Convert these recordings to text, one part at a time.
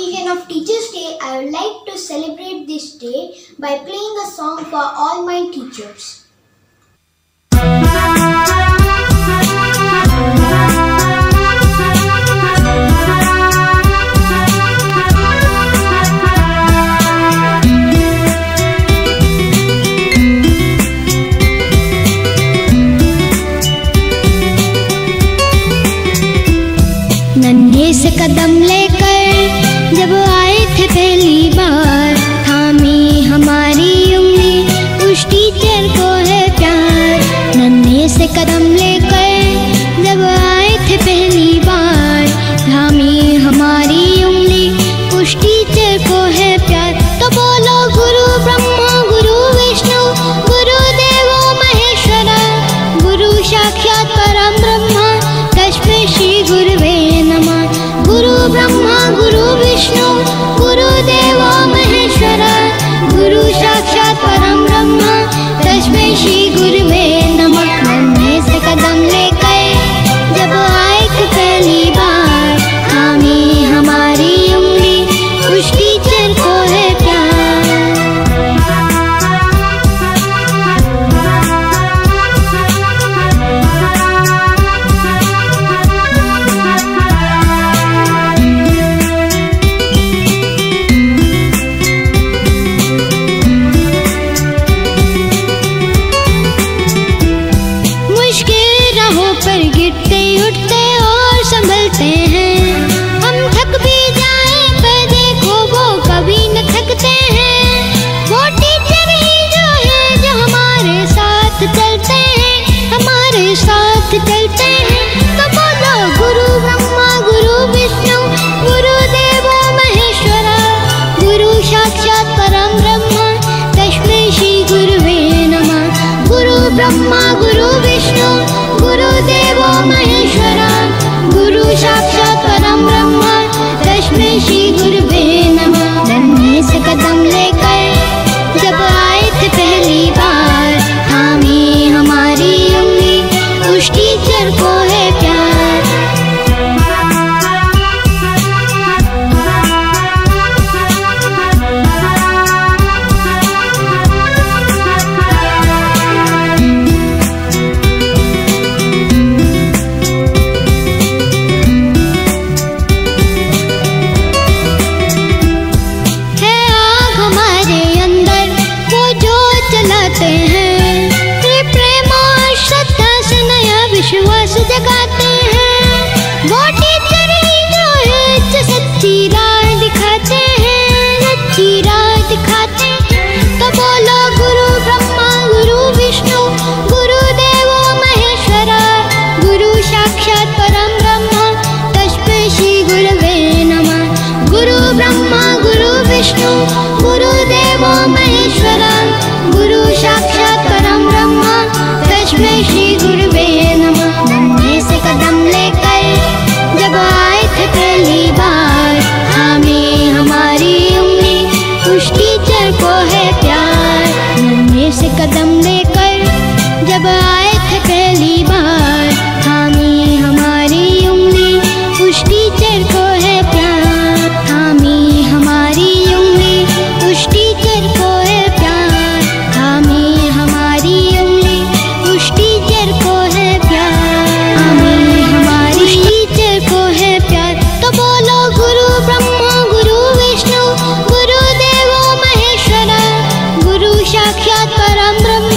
occasion of Teachers' Day, I would like to celebrate this day by playing a song for all my teachers. नन्हे से कदम लेकर जब आए थे पहली बार, थामी हमारी उंगली उस टीचर को है प्यार। नन्हे से कदम लेकर जब आए थे पहली बार, थामी हमारी उंगली उस टीचर को है प्यार। तो बोलो गुरु ब्रह्मा गुरु विष्णु गुरु देवो महेश्वरा, गुरु साक्षात परम ब्रह्मा तस्मै श्री गुरुवे नमः। गुरु ब्रह्मा गुरु विष्णु गुरु देवो महेश्वरा, गुरु साक्षात परम ब्रह्मा तस्मै श्री गुरुवे नमः। नन्हे से कदम लेकर जब आए थे पहली बार, थामी हमारी उंगली उस टीचर को है प्यार। पर गिरते उठते और संभलते हैं, हम थक भी जाएं पर देखो वो कभी न थकते हैं। वो टीचर ही जो है जो हमारे साथ चलते हैं, हमारे साथ चलते हैं। तो बोलो गुरु ब्रह्मा गुरु विष्णु गुरु देवो महेश्वरा, गुरु साक्षात परम ब्रह्मा तस्मै श्री गुरुवे नमः। गुरु ब्रह्मा गुरु विष्णु गुरु देवो महेश्वरा, गुरु साक्षात परम ब्रह्मा तस्मै श्री गुरुवे नमः। नन्हे से कदम लेकर जब आए थे पहली बार, थामी हमारी उंगली उस टीचर को है प्यार। विश्वास जगाते हैं, वो टीचर ही जो है जो सच्ची राह दिखाते हैं, सच्ची राह दिखाते हैं। तो बोलो गुरु ब्रह्मा गुरु विष्णु गुरु देवो महेश्वरा, गुरु साक्षात परम ब्रह्मा तस्मै श्री गुरुवे नमः। गुरु ब्रह्मा गुरु विष्णु गुरु देवो महेश्वरा, गुरु साक्षात परम ब्रह्मा तस्मै श्री गुरुवे नमः। नन्हे से कदम लेकर जब आए थे पहली बार, थामी हमारी उंगली उस टीचर को है प्यार। नन्हे से कदम लेकर जब आए थे पहली बार, थामी हमारी उंगली उस टीचर को है प्यार। थामी हमारी उंगली उस टीचर को है प्यार, थामी हमारी उंगली उस टीचर को है प्यार, थामी हमारी टीचर को है प्यार। तो बोलो गुरु ब्रह्मा गुरु विष्णु गुरु देवो महेश्वरा, गुरु साक्षात परम ब्रह्म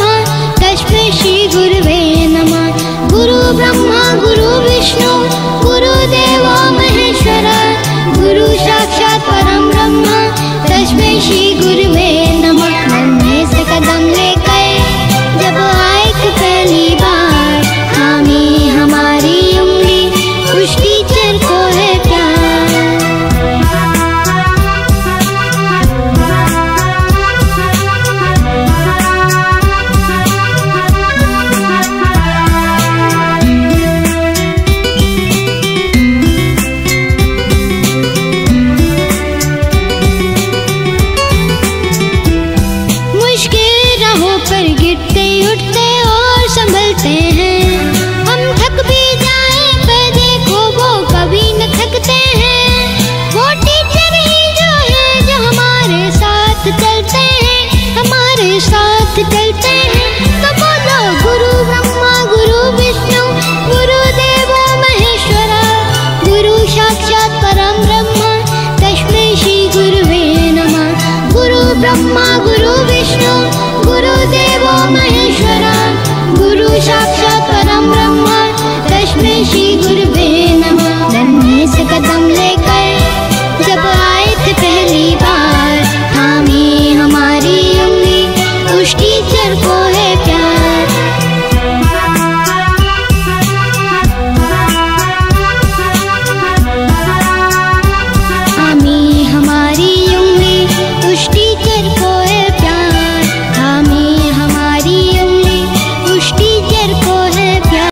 श्री गुरुवे नमः। नन्हे से कदम ले